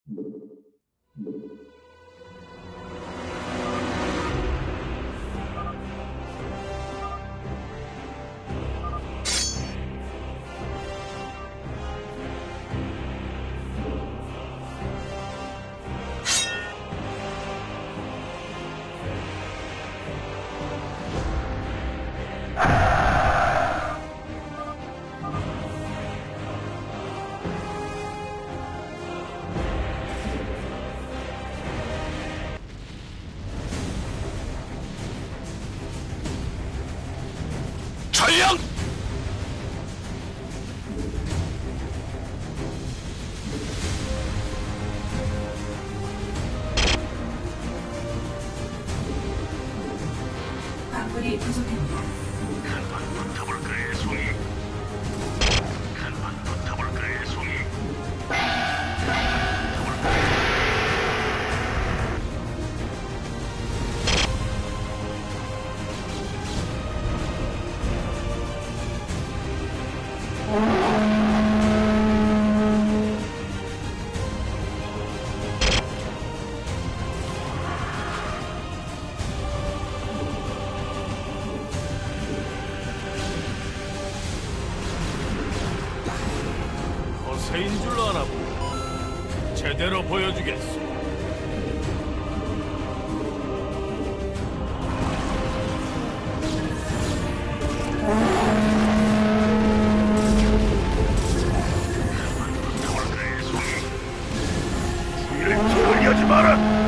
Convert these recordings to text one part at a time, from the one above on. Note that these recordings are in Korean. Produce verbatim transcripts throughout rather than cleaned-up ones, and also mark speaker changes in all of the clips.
Speaker 1: 전령!
Speaker 2: 광물이 부족합니다.
Speaker 3: 간판 붙어볼까의 송이. 간판 붙어볼까의 송이.
Speaker 1: 허세인 줄 아나 보다. 제대로 보여주겠소.
Speaker 3: 붙어볼까의 송이. 주의를 기울이지 마라.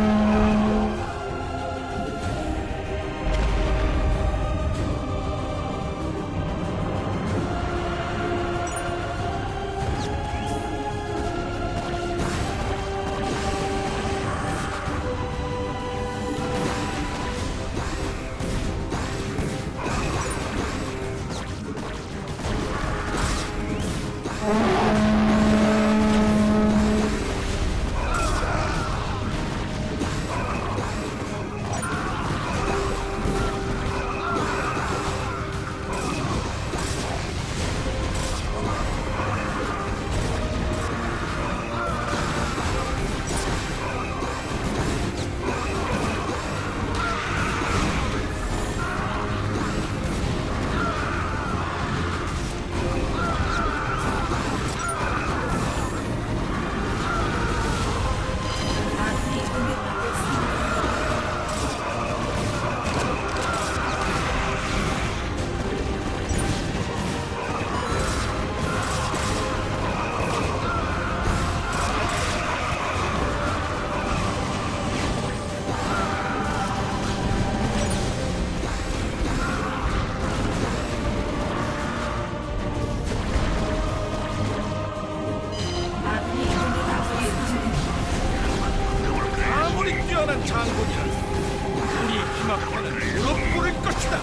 Speaker 1: 아무리 뛰어난 장군이라 우리 힘 앞에는 무릎 꿇을 것이다.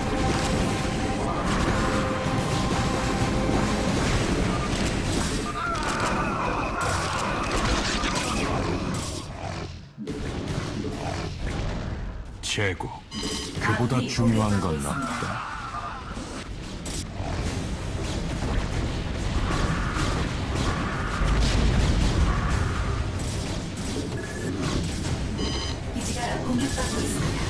Speaker 4: 제국, 그보다 중요한 건 없다.
Speaker 2: 기지가 공격받고 있습니다.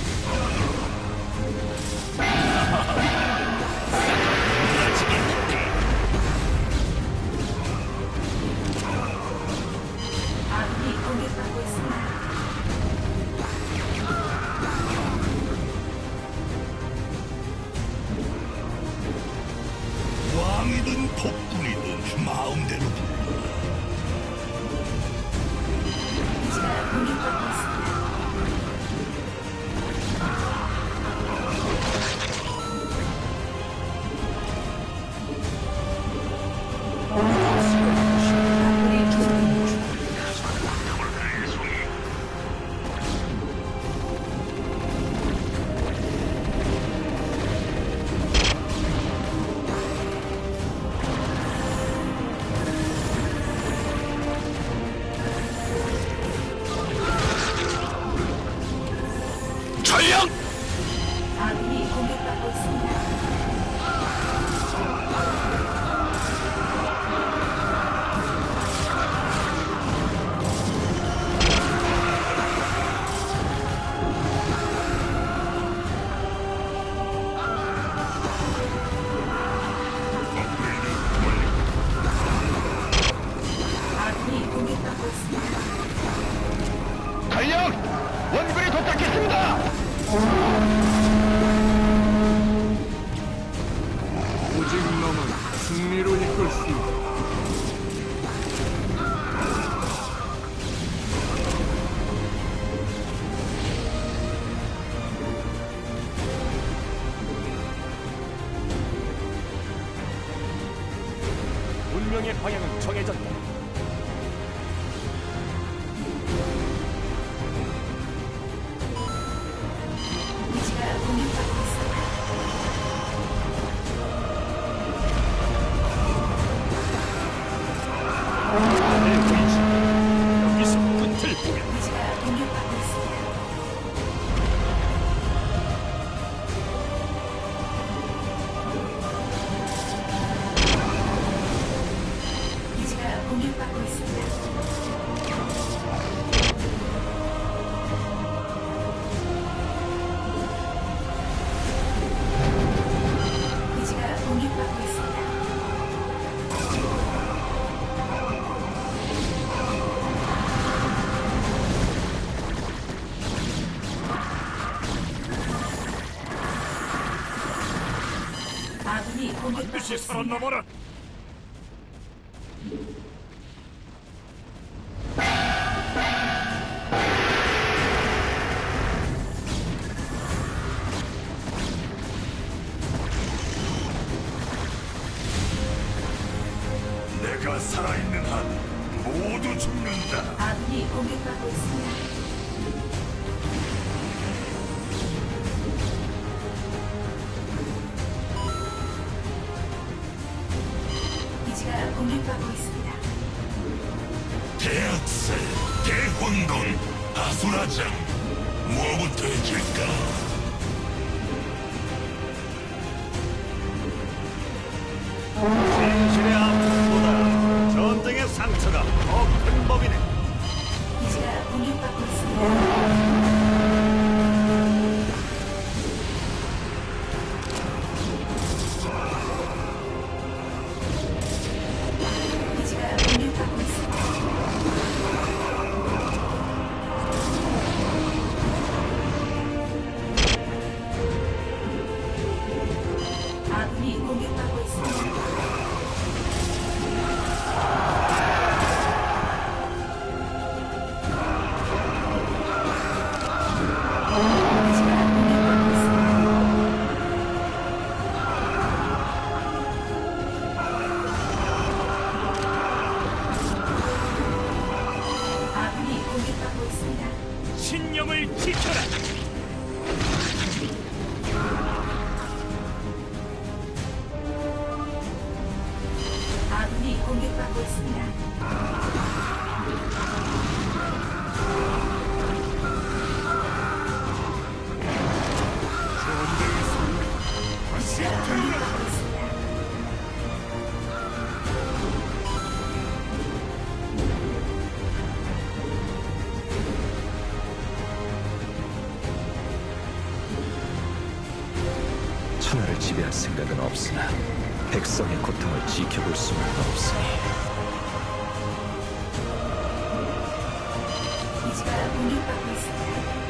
Speaker 2: 아군이 공격받고 있습니다. 공격받고 있습니다.
Speaker 3: 전령! 원군이 도착했습니다!
Speaker 1: 오직 너는 승리로 이끌 수 있다. 운명의 방향은 정해졌다.
Speaker 2: 기지가 공격받고 있습니다.
Speaker 1: 내 의지, 여기서 끝을 보면
Speaker 2: 기지가 공격받고 있습니다. 기지가 공격받고 있습니다. 기지가 공격받고 있습니다. 아군이 공격받고
Speaker 1: 반드시
Speaker 2: 있습니다.
Speaker 1: 살아남아라.
Speaker 3: 내가 살아있는 한 모두 죽는다.
Speaker 2: 아군이 공격받고 있습니다. 기지가 공격받고 있습니다.
Speaker 3: 대학살, 대혼돈, 아수라장, 뭐부터 해줄까?
Speaker 1: 진실의 아픔보다 전쟁의 상처가 더 큰 법이네.
Speaker 2: 기지가 공격받고 있습니다. 기지가 공격받고 있습니다. 아군이 공격받고 있습니다. 기지가 공격받고 있습니다. 아군이 공격받고 있습니다.
Speaker 1: 신념을 지켜라.
Speaker 2: 아군이 공격받고 있습니다. 기지가 공격받고 있습니다.
Speaker 5: 천하를 지배할 생각은 없으나 백성의 고통을 지켜볼 수는 없으니
Speaker 2: 기지가 공격받고 있습니다.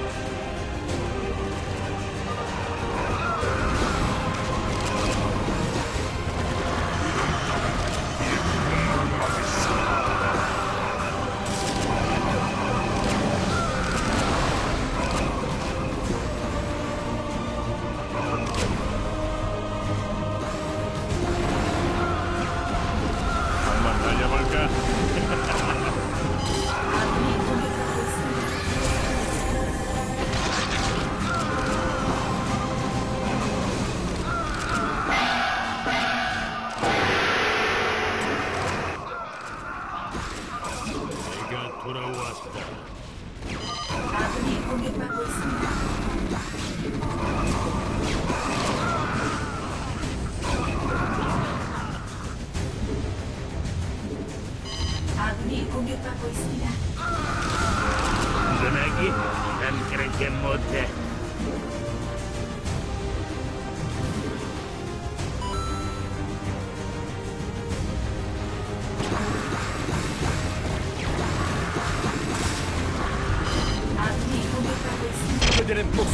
Speaker 1: 한번 달려볼까?
Speaker 2: 아군이 공격받고 있습니다.
Speaker 1: 내가 돌아왔다.
Speaker 2: 아군이 공격받고 있습니다. 아군이 공격받고 있습니다.
Speaker 3: 전하기, 난 그렇게 못해.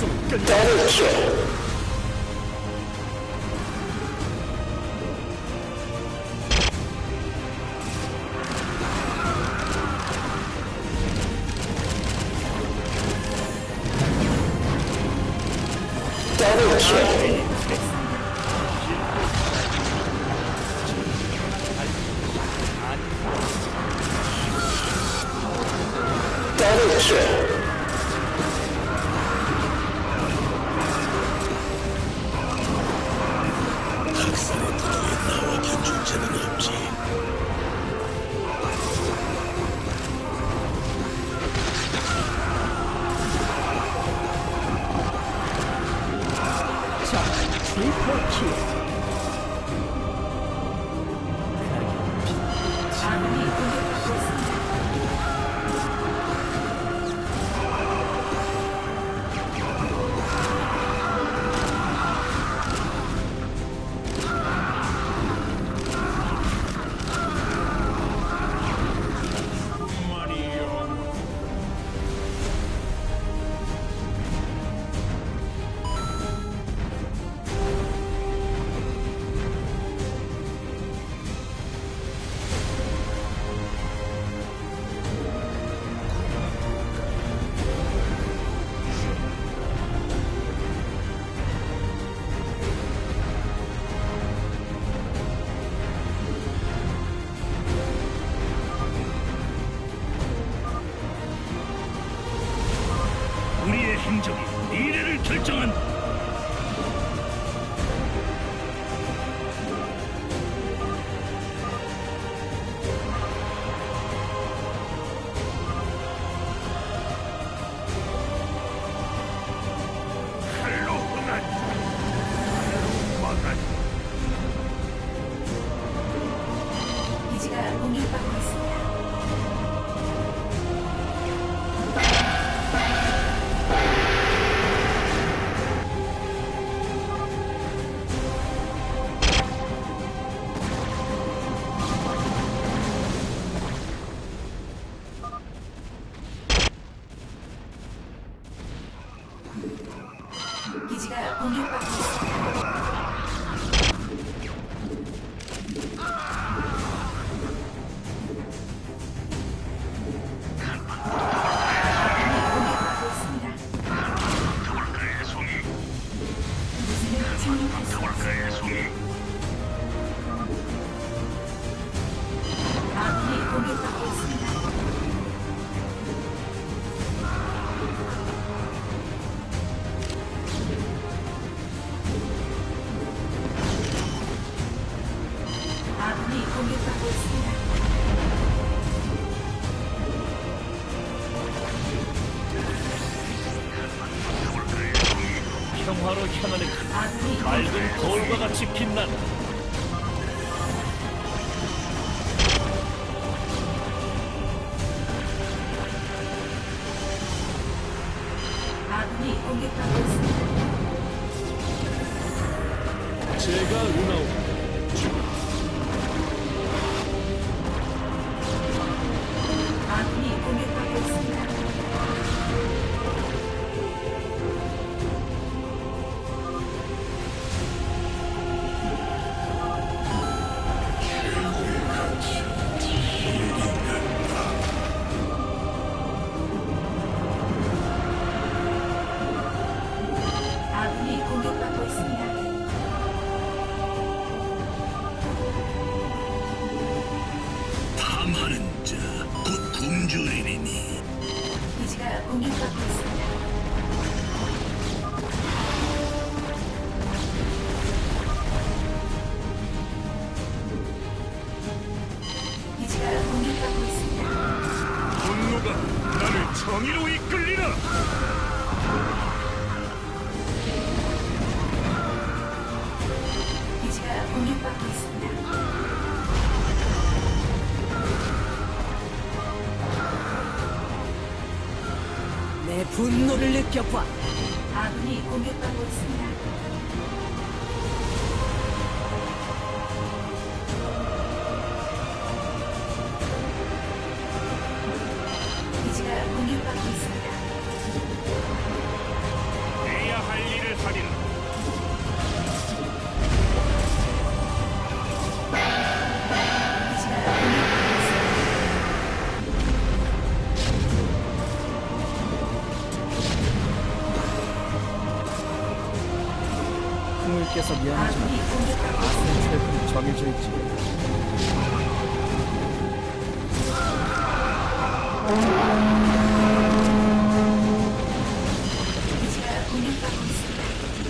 Speaker 1: 숨 끝.
Speaker 3: 학살의 도덕에 나와 견줄 자는 없지.
Speaker 1: 자, 트리플 킬.
Speaker 2: 아군이 공격받고 있습니다.
Speaker 3: 우리의 행적이 미래를 결정한다. 칼로 흥한다. 망한다.
Speaker 2: 기지가 공격받고 있습니다. 기지가 공격받고 있습니다. 아군이 공격받고 있습니다.
Speaker 3: 더블카의 송이,
Speaker 2: 무슨을 착륙할 수 없습니다.
Speaker 3: 더블카의 송이.
Speaker 2: 아군이 공격받고 있습니다. 아군이 공격받고 있습니다.
Speaker 1: 평화로 향하는
Speaker 2: 아군이
Speaker 1: 맑은 거울과 같이 빛난다.
Speaker 2: 아군이 공격받고 있습니다.
Speaker 1: 제가 은하오.
Speaker 2: 아군이 공격받고 있습니다. 아군이 공격받고 있습니다.
Speaker 3: 탐하는 자, 곧 굶주리리니.
Speaker 2: 기지가 공격받고 있습니다. 기지가 공격받고 있습니다.
Speaker 3: 분노가 나를 정의로 이끌리라.
Speaker 2: 기지가 공격받고 있습니다.
Speaker 6: 내 분노를 느껴봐.
Speaker 2: 아군이 공격받고 있습니다. 기지가 공격받고 있습니다.
Speaker 6: 못해서 미안하지만
Speaker 2: 아군이 공격받고
Speaker 6: 아스의
Speaker 2: 있습니다.
Speaker 6: 트래프는 정해져 있지.
Speaker 2: 기지가 공격받고 있습니다.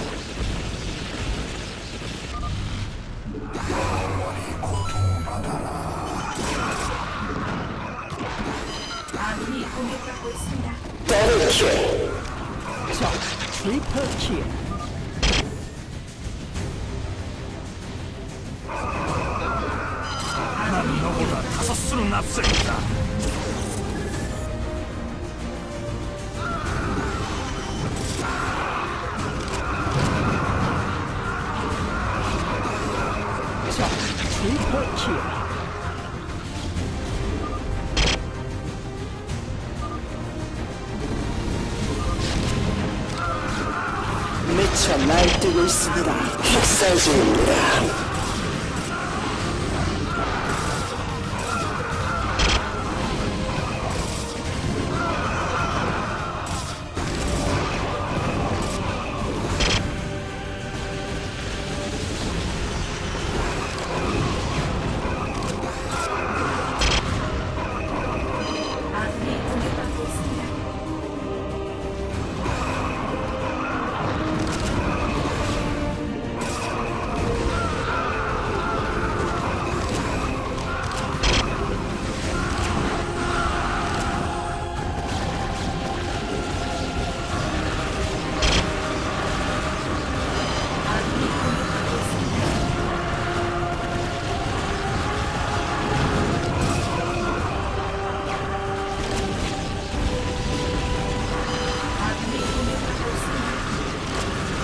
Speaker 2: 아군이 공격받고 있습니다.
Speaker 6: 자, 트리플 킬.
Speaker 3: 난 너보다 다섯 수는 앞서 있다.
Speaker 6: 자, 트리플 킬.
Speaker 7: 미쳐 날뛰고 있습니다. 학살 중입니다.
Speaker 2: 아군이 공격받고 있습니다. 아군이 공격받고 있습니다. 아군이 공격받고 있습니다.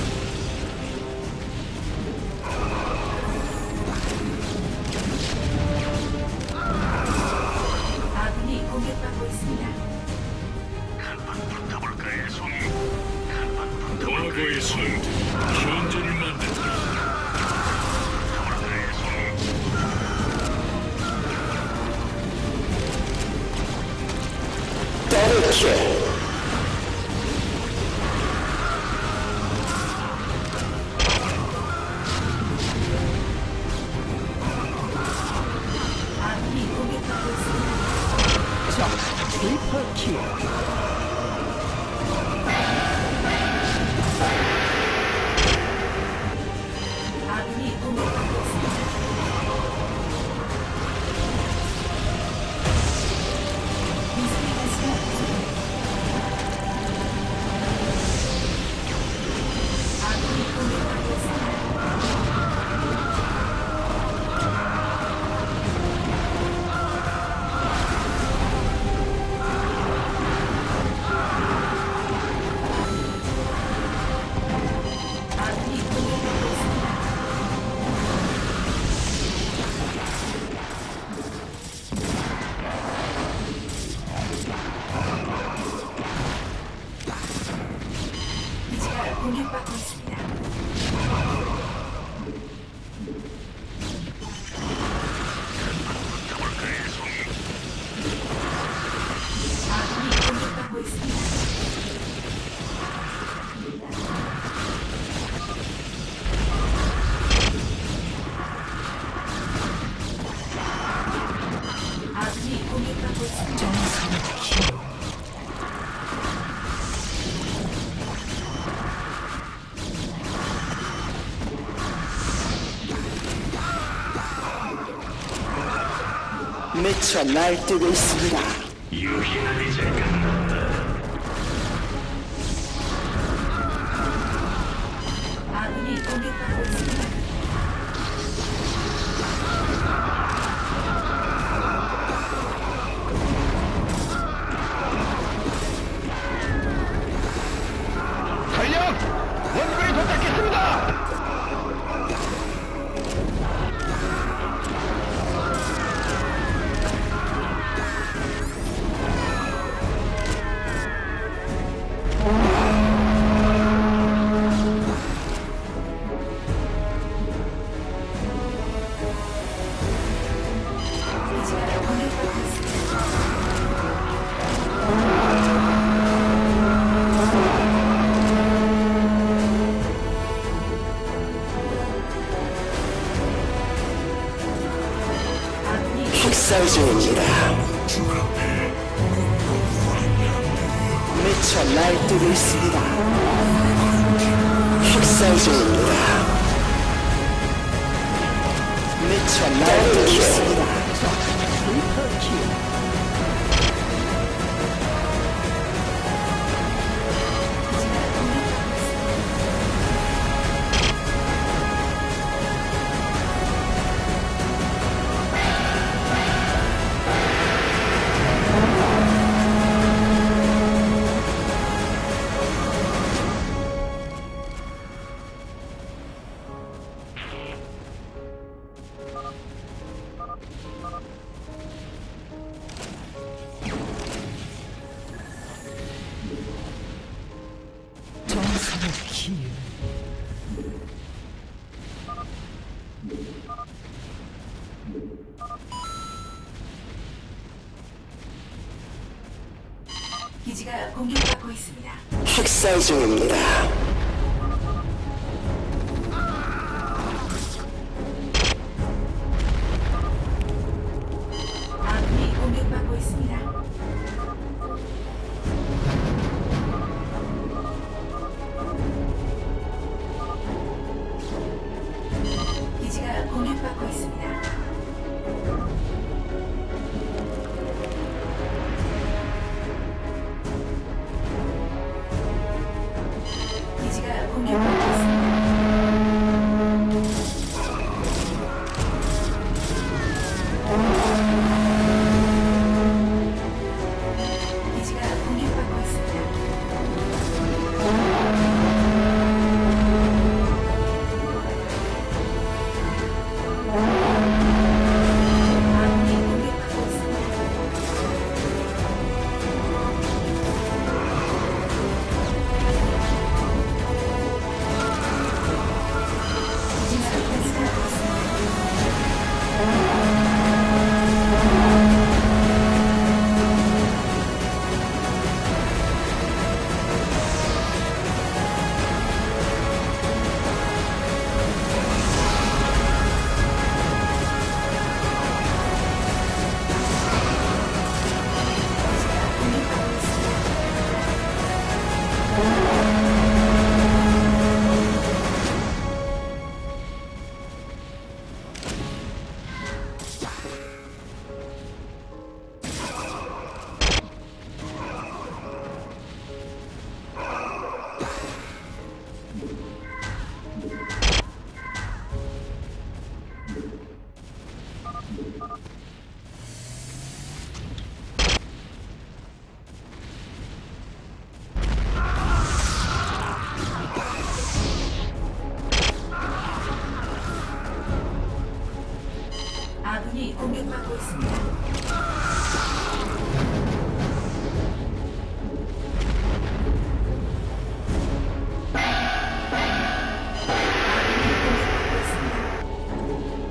Speaker 2: 아군이 공격받고 있습니다.
Speaker 3: 한판 붙어볼까의 송이. 한판 붙어볼까의
Speaker 1: 과거의 성들 현재를 만든다.
Speaker 3: 송이.
Speaker 7: 더블킬.
Speaker 2: 아군이 공격받고 있습니다.
Speaker 6: 자, 트리플 킬.
Speaker 2: 아군이 공격받고 있습니다. 미사일 가스가 아군이 공격받고 있습니다. 아군이 공격받고 있습니다. 기지가 공격받고 있습니다.
Speaker 3: 붙어볼까의 송이.
Speaker 2: 아군이 공격받고 있습니다. 아군이 공격받고 있습니다.
Speaker 7: 미쳐 날뛰고 있습니다.
Speaker 3: 유희는 이제 끝났다.
Speaker 2: 아군이 공격받고 있습니다.
Speaker 3: 달력! 원군이 도착했습니다!
Speaker 7: 날뛰고 있습니다. 학살 중입니다. 미쳐 날뛰고 있습니다.
Speaker 6: 트리플 킬. 정성의 기회.
Speaker 2: 기지가 공격받고 있습니다.
Speaker 7: 학살 중입니다.
Speaker 2: 아군이 공격받고 있습니다. 기지가 공격받고 있습니다. 기지가 공격받고 있습니다. 기지가 공격받고 있습니다. 아군이 공격받고 있습니다. 기지가 공격받고 있습니다. 공격받고 있습니다. 아군이 공격받고 있습니다. 아군이 공격받고 있습니다.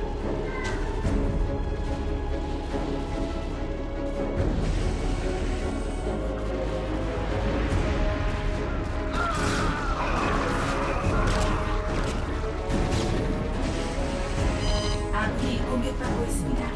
Speaker 2: 아군이 공격받고 있습니다.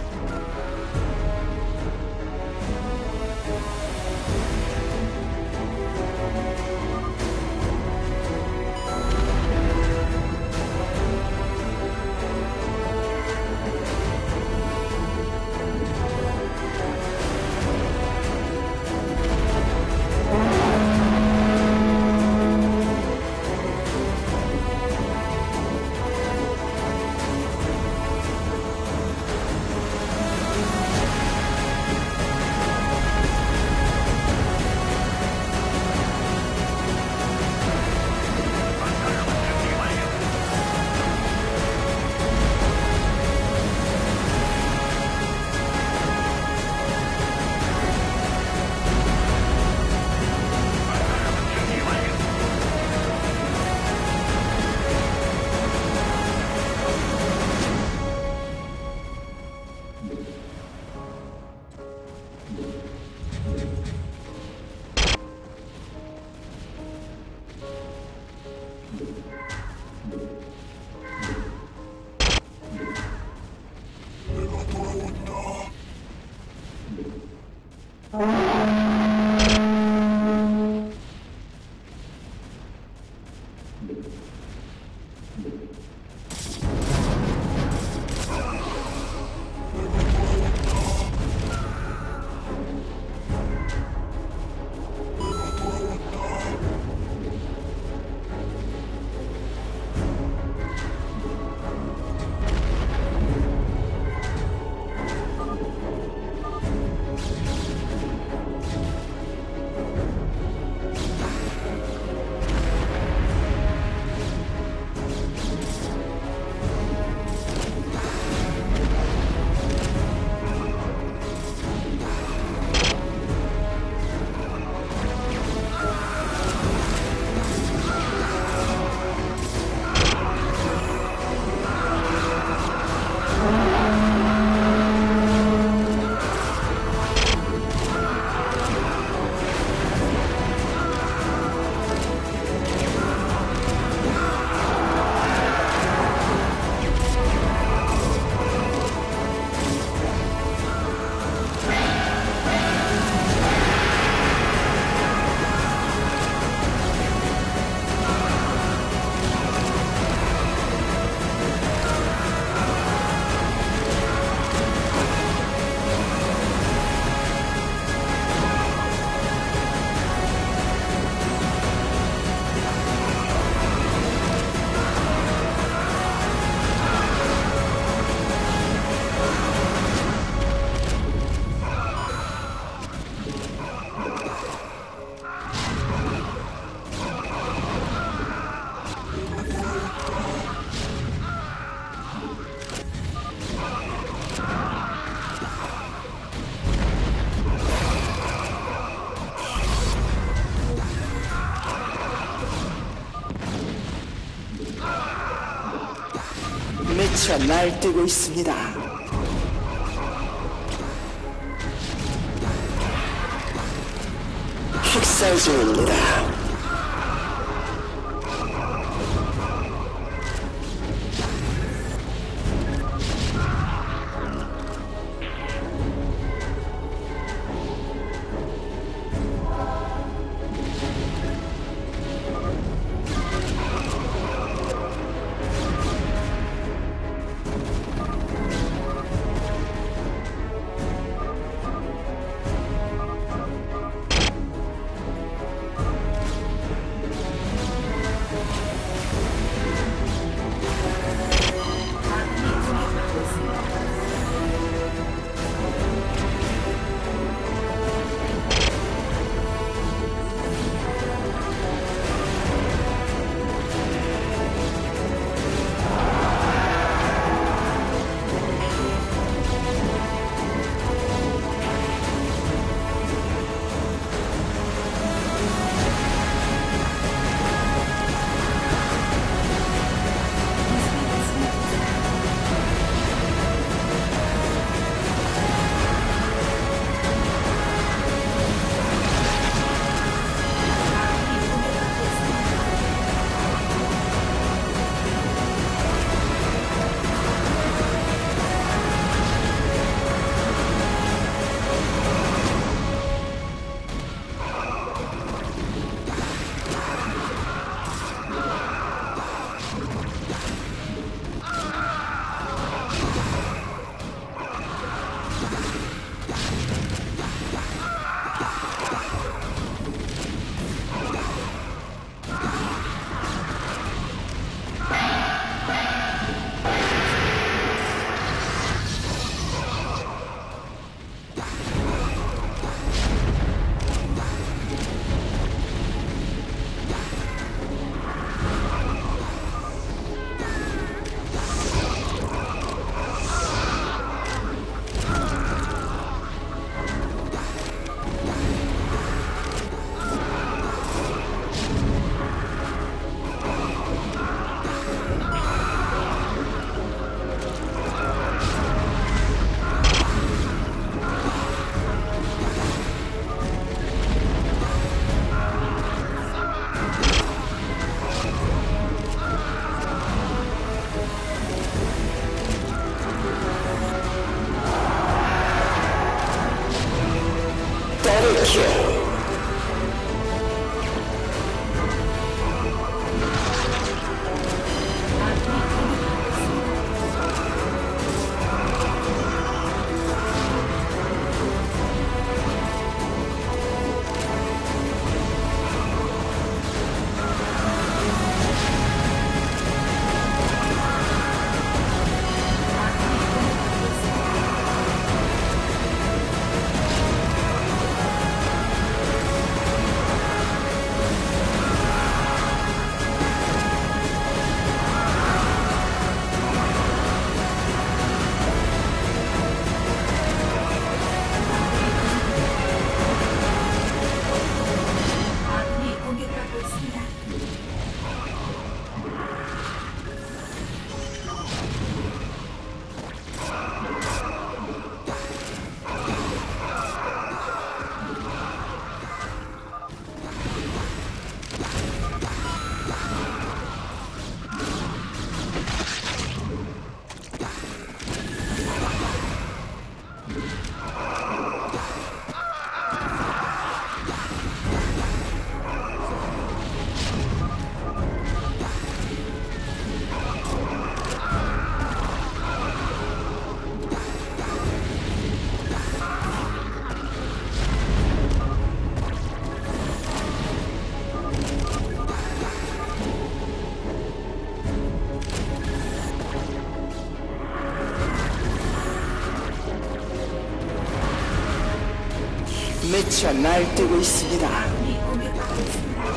Speaker 7: 미쳐 날뛰고 있습니다. 식사 중입니다.
Speaker 2: 아군이 공격받고 있습니다. 아군이 공격받고 있습니다.
Speaker 7: 더블킬.
Speaker 2: 아군이 공격받고 있습니다. 아군이 공격받고 있습니다. 아군이 공격받고 있습니다.
Speaker 7: 미쳐 날뛰고 있습니다.
Speaker 2: 아군이 공격받고 있습니다.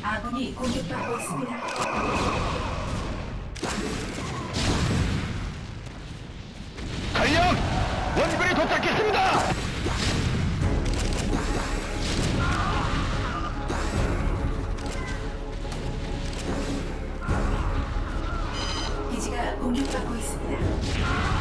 Speaker 2: 아군이 공격받고 있습니다.
Speaker 3: 전령! 원군이 도착했습니다!
Speaker 2: 기지가 공격받고 있습니다.